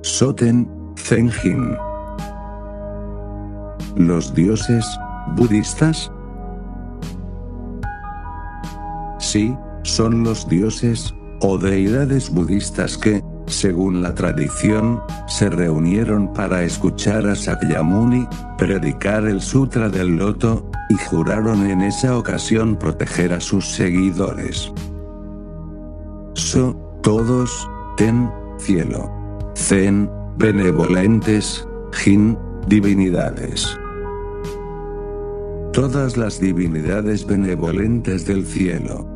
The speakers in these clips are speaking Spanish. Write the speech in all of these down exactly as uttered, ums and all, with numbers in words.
Soten, Zenjin. ¿Los dioses budistas? Sí, son los dioses o deidades budistas que, según la tradición, se reunieron para escuchar a Sakyamuni predicar el Sutra del Loto, y juraron en esa ocasión proteger a sus seguidores. So, todos, ten, cielo. Zen, benevolentes, Jin, divinidades. Todas las divinidades benevolentes del cielo.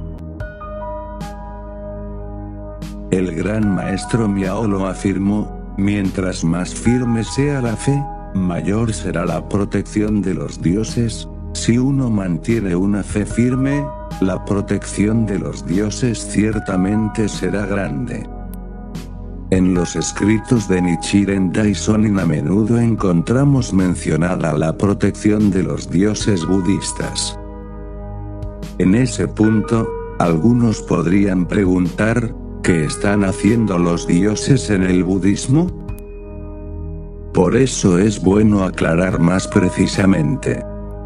El gran maestro Miao lo afirmó: mientras más firme sea la fe, mayor será la protección de los dioses. Si uno mantiene una fe firme, la protección de los dioses ciertamente será grande. En los escritos de Nichiren Daishonin a menudo encontramos mencionada la protección de los dioses budistas. En ese punto, algunos podrían preguntar: ¿qué están haciendo los dioses en el budismo? Por eso es bueno aclarar más precisamente.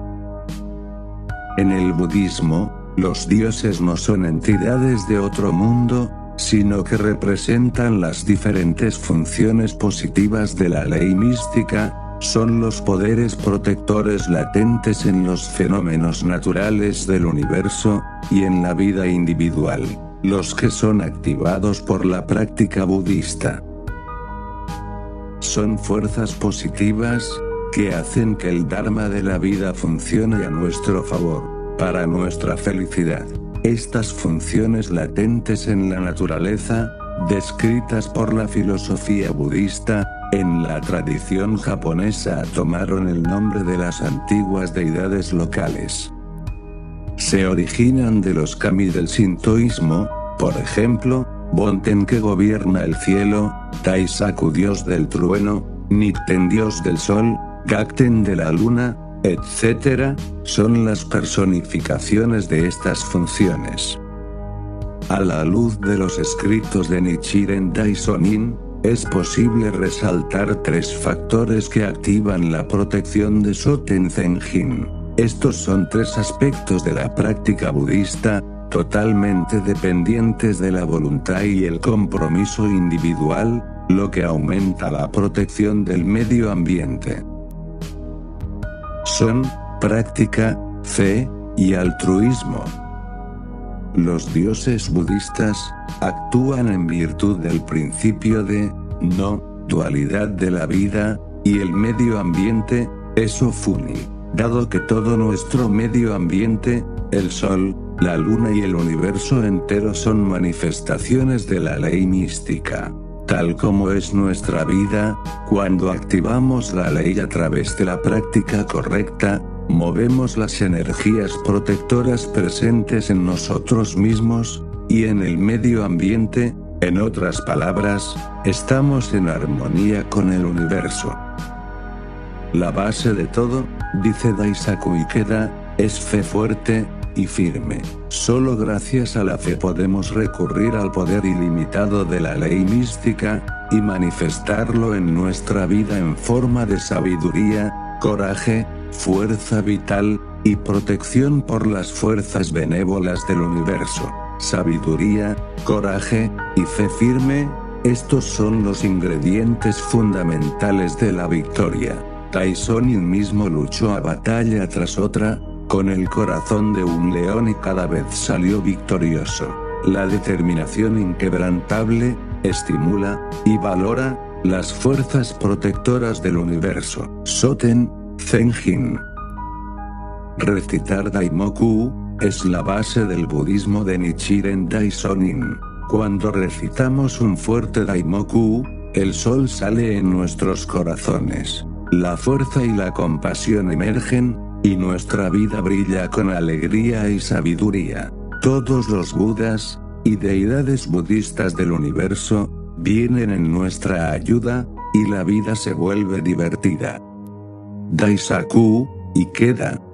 En el budismo, los dioses no son entidades de otro mundo, sino que representan las diferentes funciones positivas de la ley mística. Son los poderes protectores latentes en los fenómenos naturales del universo, y en la vida individual, los que son activados por la práctica budista. Son fuerzas positivas, que hacen que el Dharma de la vida funcione a nuestro favor, para nuestra felicidad. Estas funciones latentes en la naturaleza, descritas por la filosofía budista, en la tradición japonesa tomaron el nombre de las antiguas deidades locales. Se originan de los kami del sintoísmo, por ejemplo, Bonten, que gobierna el cielo, Taisaku, dios del trueno, Nikten, dios del sol, Gakten, de la luna, etcétera, son las personificaciones de estas funciones. A la luz de los escritos de Nichiren Daishonin, es posible resaltar tres factores que activan la protección de Soten Zenjin. Estos son tres aspectos de la práctica budista, totalmente dependientes de la voluntad y el compromiso individual, lo que aumenta la protección del medio ambiente. Son práctica, fe y altruismo. Los dioses budistas actúan en virtud del principio de no dualidad de la vida y el medio ambiente, eso Funi. Dado que todo nuestro medio ambiente, el sol, la luna y el universo entero son manifestaciones de la ley mística. Tal como es nuestra vida, cuando activamos la ley a través de la práctica correcta, movemos las energías protectoras presentes en nosotros mismos, y en el medio ambiente. En otras palabras, estamos en armonía con el universo. La base de todo, dice Daisaku Ikeda, es fe fuerte y firme. Solo gracias a la fe podemos recurrir al poder ilimitado de la ley mística, y manifestarlo en nuestra vida en forma de sabiduría, coraje, fuerza vital, y protección por las fuerzas benévolas del universo. Sabiduría, coraje, y fe firme, estos son los ingredientes fundamentales de la victoria. Daishonin mismo luchó a batalla tras otra, con el corazón de un león, y cada vez salió victorioso. La determinación inquebrantable estimula y valora las fuerzas protectoras del universo. Soten Zenjin. Recitar Daimoku es la base del budismo de Nichiren Daishonin. Cuando recitamos un fuerte Daimoku, el sol sale en nuestros corazones. La fuerza y la compasión emergen, y nuestra vida brilla con alegría y sabiduría. Todos los budas y deidades budistas del universo vienen en nuestra ayuda, y la vida se vuelve divertida. Daisaku Ikeda.